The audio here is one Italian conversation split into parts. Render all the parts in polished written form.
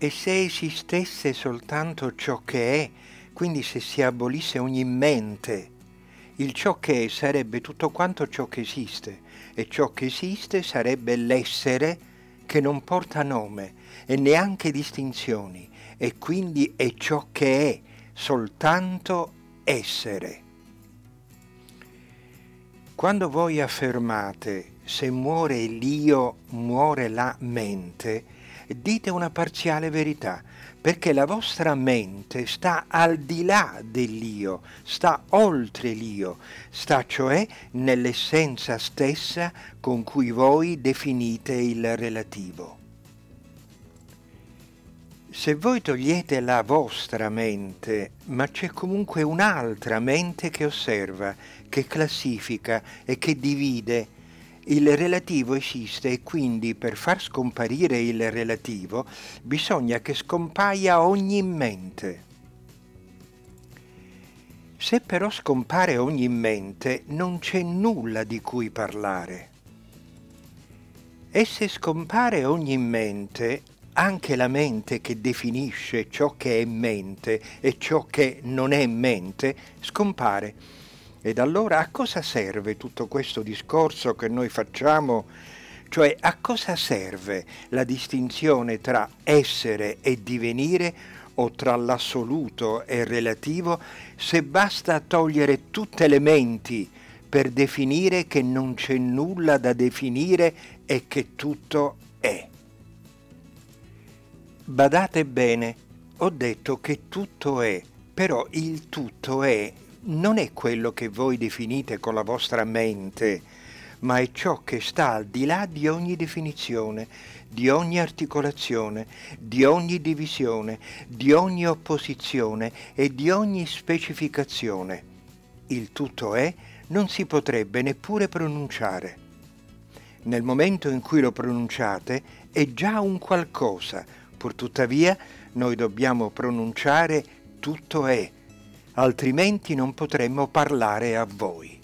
E se esistesse soltanto ciò che è, quindi se si abolisse ogni mente, il ciò che è sarebbe tutto quanto ciò che esiste, e ciò che esiste sarebbe l'essere che non porta nome e neanche distinzioni, e quindi è ciò che è, soltanto essere. Quando voi affermate se muore l'io, muore la mente, dite una parziale verità, perché la vostra mente sta al di là dell'io, sta oltre l'io, sta cioè nell'essenza stessa con cui voi definite il relativo. Se voi togliete la vostra mente, ma c'è comunque un'altra mente che osserva, che classifica e che divide, il relativo esiste e quindi per far scomparire il relativo bisogna che scompaia ogni mente. Se però scompare ogni mente non c'è nulla di cui parlare. E se scompare ogni mente, anche la mente che definisce ciò che è mente e ciò che non è mente, scompare. Ed allora a cosa serve tutto questo discorso che noi facciamo? Cioè a cosa serve la distinzione tra essere e divenire o tra l'assoluto e il relativo se basta togliere tutte le menti per definire che non c'è nulla da definire e che tutto è? Badate bene, ho detto che tutto è, però il tutto è non è quello che voi definite con la vostra mente, ma è ciò che sta al di là di ogni definizione, di ogni articolazione, di ogni divisione, di ogni opposizione e di ogni specificazione. Il tutto è non si potrebbe neppure pronunciare. Nel momento in cui lo pronunciate è già un qualcosa, purtuttavia noi dobbiamo pronunciare tutto è, altrimenti non potremmo parlare a voi.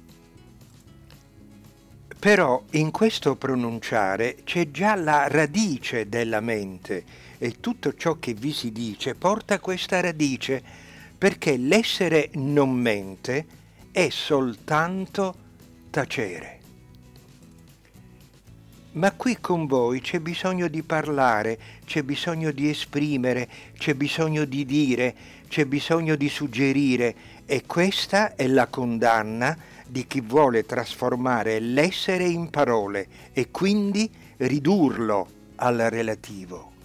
Però in questo pronunciare c'è già la radice della mente e tutto ciò che vi si dice porta questa radice, perché l'essere non mente è soltanto tacere. Ma qui con voi c'è bisogno di parlare, c'è bisogno di esprimere, c'è bisogno di dire, c'è bisogno di suggerire, e questa è la condanna di chi vuole trasformare l'essere in parole e quindi ridurlo al relativo.